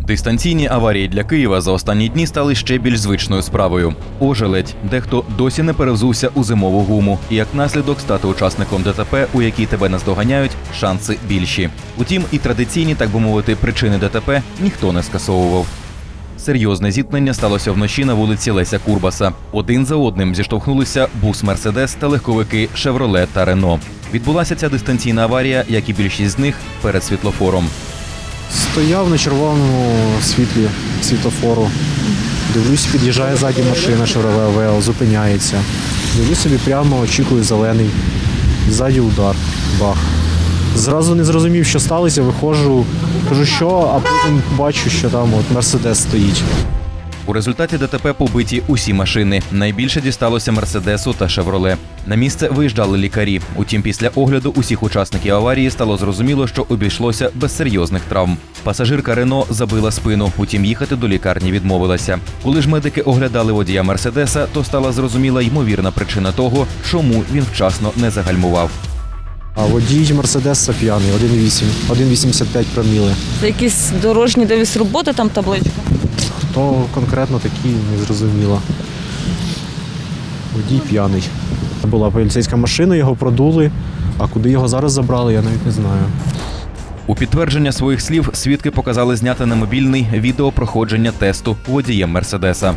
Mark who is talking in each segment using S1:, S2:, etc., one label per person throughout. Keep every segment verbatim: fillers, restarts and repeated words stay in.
S1: Дистанційні аварії для Києва за останні дні стали ще більш звичною справою. Ожеледь. Дехто досі не перевзувся у зимову гуму. І як наслідок стати учасником ДТП, у якій тебе наздоганяють, шанси більші. Утім, і традиційні, так би мовити, причини ДТП ніхто не скасовував. Серйозне зіткнення сталося вночі на вулиці Леся Курбаса. Один за одним зіштовхнулися бус «Мерседес» та легковики «Шевроле» та «Рено». Відбулася ця дистанційна аварія, як і більшість з них, перед світлофором.
S2: Стояв на червоному світлі світлофору. Дивлюсь, під'їжджає ззаді машина «Шевроле Авео», зупиняється. Дивлюсь собі прямо, очікую зелений. Ззаді удар. Бах. Зразу не зрозумів, що сталося, виходжу, кажу, що, а потім бачу, що там от «Мерседес» стоїть.
S1: У результаті ДТП побиті усі машини. Найбільше дісталося «Мерседесу» та «Шевроле». На місце виїжджали лікарі. Утім, після огляду усіх учасників аварії стало зрозуміло, що обійшлося без серйозних травм. Пасажирка «Рено» забила спину, утім їхати до лікарні відмовилася. Коли ж медики оглядали водія «Мерседеса», то стала зрозуміла ймовірна причина того, чому він вчасно не загальмував.
S2: А водій «Мерседеса» п'яний, один вісімдесят п'ять проміли.
S3: Це якісь дорожні дивись роботи, там табличка?
S2: То конкретно такі не зрозуміло. Водій п'яний. Була поліцейська машина, його продули, а куди його зараз забрали, я навіть не знаю.
S1: У підтвердження своїх слів свідки показали зняти на мобільний відео проходження тесту водієм «Мерседеса».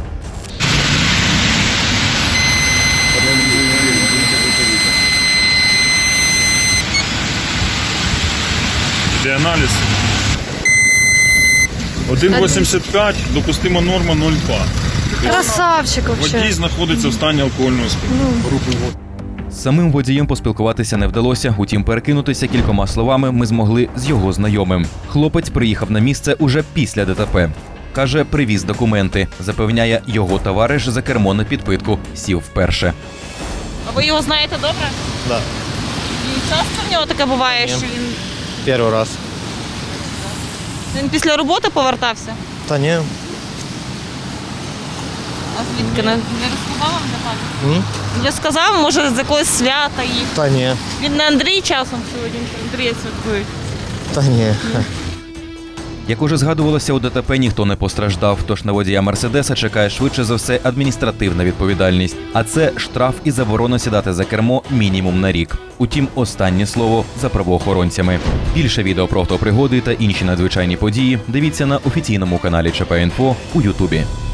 S4: Де аналіз? один вісімдесят п'ять, допустима норма нуль два.
S5: Красавчик вообще.
S4: Водій знаходиться в стані алкогольного сп'яніння.
S1: З самим водієм поспілкуватися не вдалося, утім перекинутися кількома словами ми змогли з його знайомим. Хлопець приїхав на місце уже після ДТП. Каже, привіз документи. Запевняє, його товариш за кермо на підпитку сів вперше.
S3: А ви його знаєте добре?
S6: Да.
S3: І часто в нього таке буває,
S6: Ні.
S3: що він,
S6: Перший раз.
S3: він після роботи повертався?
S6: Та ні.
S3: А звідки? Не, не розказав вам для
S6: Ні?
S3: Я сказав, може з якогось свята їх.
S6: Та ні.
S3: Він не Андрій часом сьогодні, Андрія святкують.
S6: Та ні.
S1: Як уже згадувалося, у ДТП ніхто не постраждав, тож на водія «Мерседеса» чекає швидше за все адміністративна відповідальність. А це штраф і заборона сідати за кермо мінімум на рік. Утім, останнє слово за правоохоронцями. Більше відео про автопригоди та інші надзвичайні події дивіться на офіційному каналі ЧП Інфо у Ютубі.